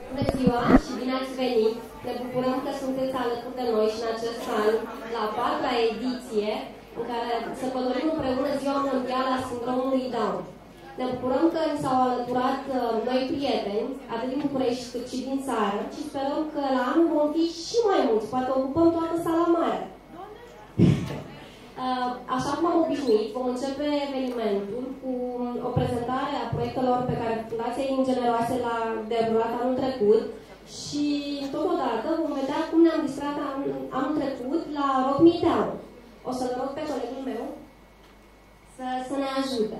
Bună ziua și bine ați venit! Ne bucurăm că sunteți alături de noi și în acest an, la a 4-a ediție, în care sărbătorim împreună Ziua Mondială a Sindromului Down. Ne bucurăm că ni s-au alăturat noi prieteni, atât din București cât și din țară, și sperăm că la anul vom fi și mai mulți, poate ocupăm toată sala mare. Așa cum am obișnuit, vom începe evenimentul cu o prezentare a proiectelor pe care Fundația Ingeneroase l-a derulat anul trecut și totodată vom vedea cum ne-am distrat anul trecut la Rock Me Down. O să-l rog pe colegul meu să ne ajute.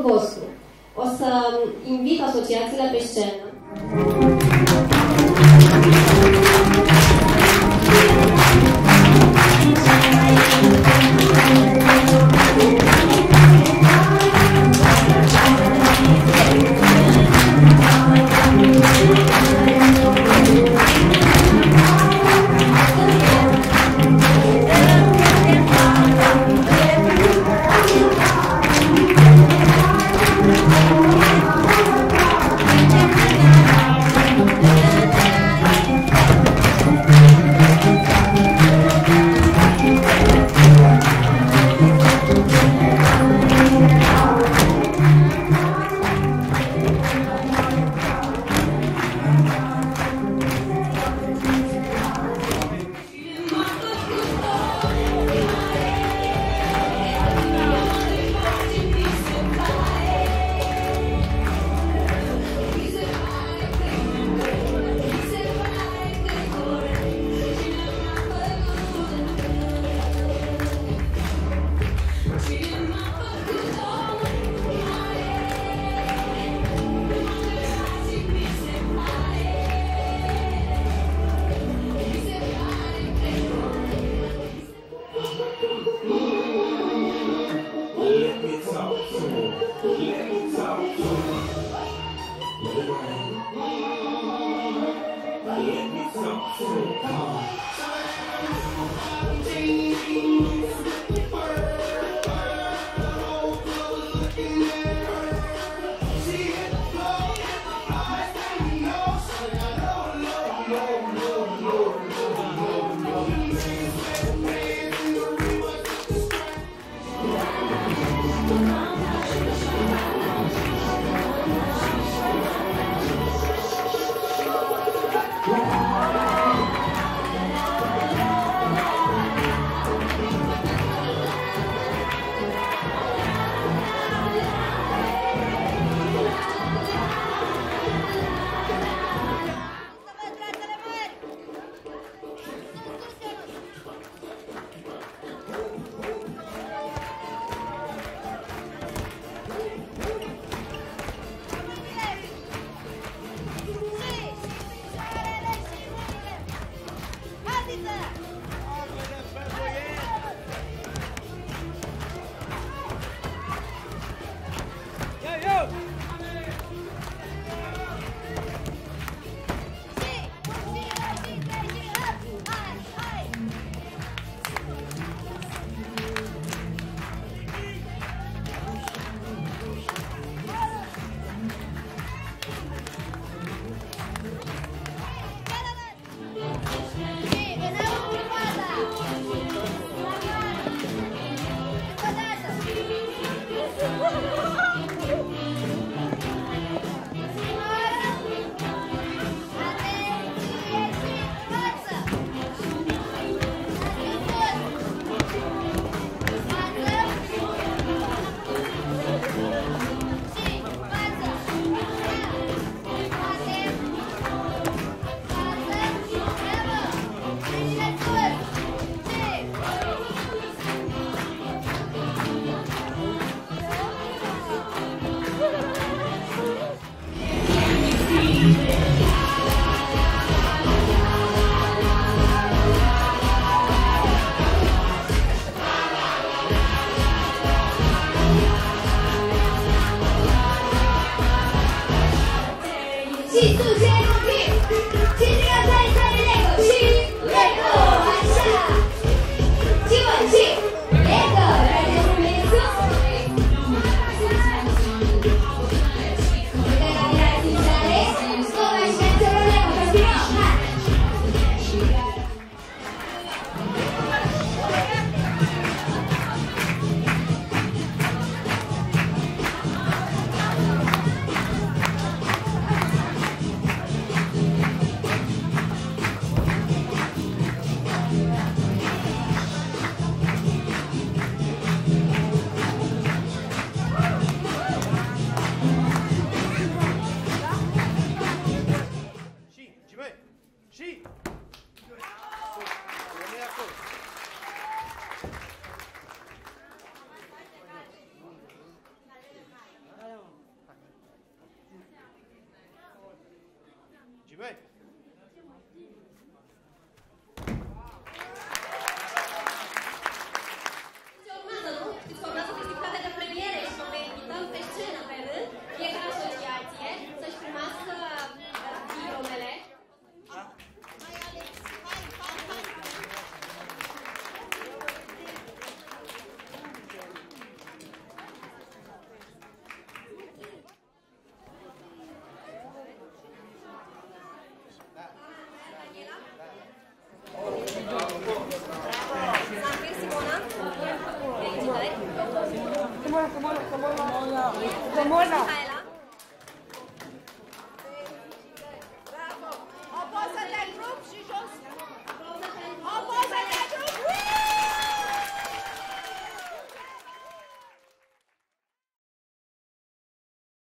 vostru. O să invit asociațiile pe scenă. Băi! Ce urmează, nu? Știți că urmează festivitatea de premiere și vă invităm pe scenă pe rând, fiecare asociație, să-și primească diplomele. Hai, Alex! Hai, hai, hai! Simona? Felicitări! Simona!